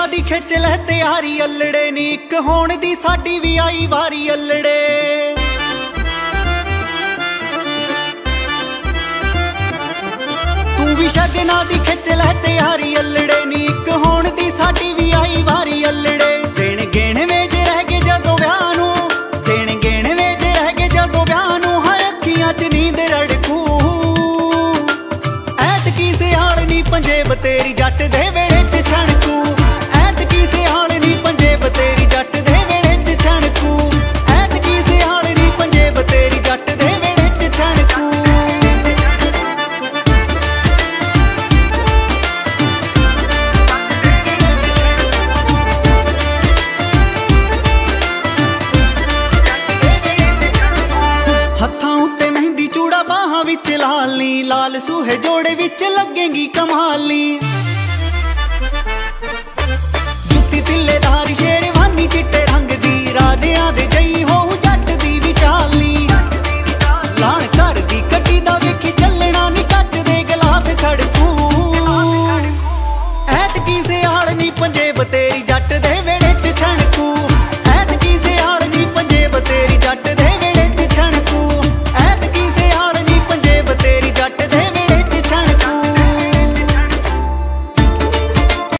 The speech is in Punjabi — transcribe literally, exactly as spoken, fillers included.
ਸ਼ਗਨਾਂ ਦੀ ਖਿੱਚ ਲੈ ਤਿਆਰੀ ਅਲੜੇ ਨੀ ਇੱਕ ਹੋਣ ਦੀ ਸਾਡੀ ਵੀ ਆਈ ਵਾਰੀ ਅਲੜੇ। ਤੂੰ ਵੀ ਸ਼ਗਨਾਂ ਦੀ ਖਿੱਚ ਲੈ ਤਿਆਰੀ ਅਲੜੇ ਨੀ ਇੱਕ ਹੋਣ ਦੀ ਸਾਡੀ ਵੀ ਆਈ ਵਾਰੀ ਅਲੜੇ। ਦਿਨ ਗਿਣਵੇਂ ਜੇ ਰਹਿ ਗਏ ਜਦੋਂ ਵਿਆਹ ਨੂੰ, ਦਿਨ ਗਿਣਵੇਂ ਜੇ ਰਹਿ ਗਏ ਜਦੋਂ ਵਿਆਹ ਨੂੰ, ਹਾਏ ਅੱਖੀਆਂ 'ਚ ਨੀਂਦ ਰੜਕੂ। ਐਤਕੀ ਸਿਆਲ ਨੀ ਪੰਜੇਬ ਤੇਰੀ ਜੱਟ ਦੇ ਵੇੜੇ 'ਚ ਛਣਕੂ। ਐਤਕੀ ਸਿਆਲ ਨੀ ਪੰਜੇਬ ਤੇਰੀ ਜੱਟ ਦੇ ਵੇੜੇ 'ਚ ਛਣਕੂ। ਐਤਕੀ ਸਿਆਲ ਨੀ ਪੰਜੇਬ ਤੇਰੀ ਜੱਟ ਦੇ ਵੇੜੇ 'ਚ ਛਣਕੂ। ਹੱਥਾਂ ਉੱਤੇ ਮਹਿੰਦੀ ਚੂੜਾ ਬਾਹਾਂ ਵਿੱਚ ਲਾਲ ਨੀ, ਲਾਲ ਸੂਹੇ ਜੋੜੇ ਵਿੱਚ ਲੱਗੇਗੀ ਕਮਾਲ ਨੀ।